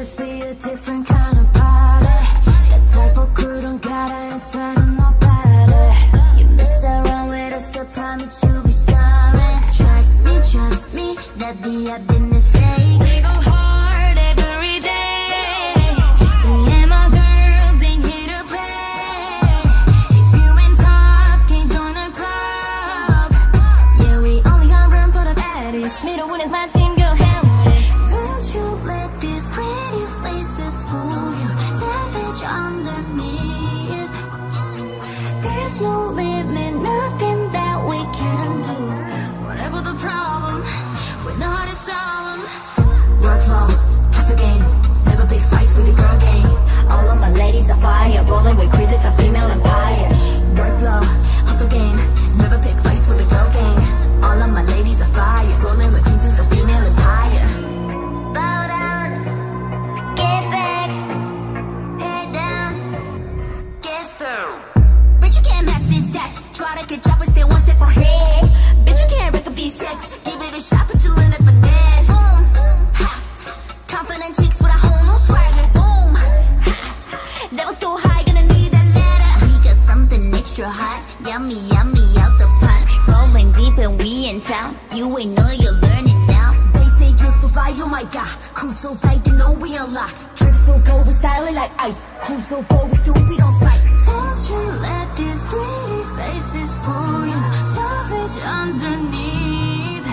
just be a different kind of party. That type of cool don't gotta inside of nobody. You mess around with us, I promise you'll be sorry. Trust me, that be a business day. We go hard every day. Me and my girls ain't here to play. If you ain't tough, can't join the club. Yeah, we only got room for the baddies. Middle one is my team, girl, handle it. Don't you let these pretty faces fool you. Savage underneath. There's no limit, nothing that we can do. Whatever the problem, we know how to solve them. Workflow, hustle game, never big fights with the girl gang. All of my ladies are fire, rolling with crazies, a female empire. Workflow, hustle game, never pick fights with the girl gang. All of my ladies are fire, rolling with crazies, a female empire. Bow down, get back, head down, get served. Bitch, you can't match these stats. Try to catch up and stay one step ahead. Bitch, you can't rack up these checks. Give it a shot, but you learn it finesse. Boom, ha. Confident chicks with a whole new swagger. Boom, ha. That was so high, gonna need that ladder. We got something extra hot, yummy, yummy out the pot. Rolling deep and we in town. You ain't know you're learning now. They say you're so fly, oh my god. Cruise so tight, they know we unlock. Drip so cold, we styling like ice. Cruise so cold, we stupid on sight. Don't you let these pretty faces fool you. Savage underneath.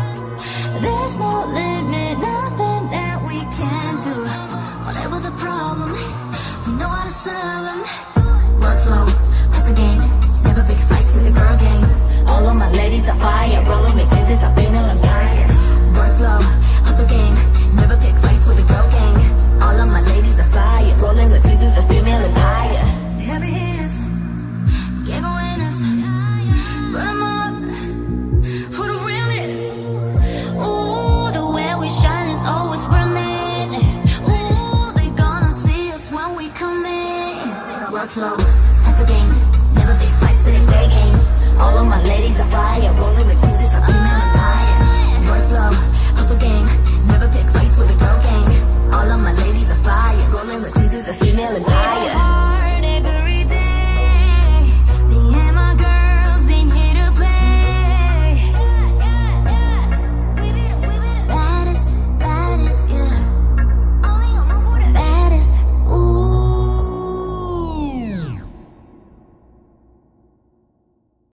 There's no limit, nothing that we can do. Whatever the problem, we know how to solve them. Workflow, hustle game, never big fights with the girl gang. All of my ladies are fire, rolling with business, a female empire. Workflow, hustle game, never pick fights with the girl gang. All of my ladies are fire, rolling with business, a female empire. Heavy hitters, get go winners, put them up for the realest. Ooh, the way we shine is always burning. Ooh, they gonna see us when we come in. Workflow, hustle game, never big fights for the great game. All of my ladies are fire, rolling with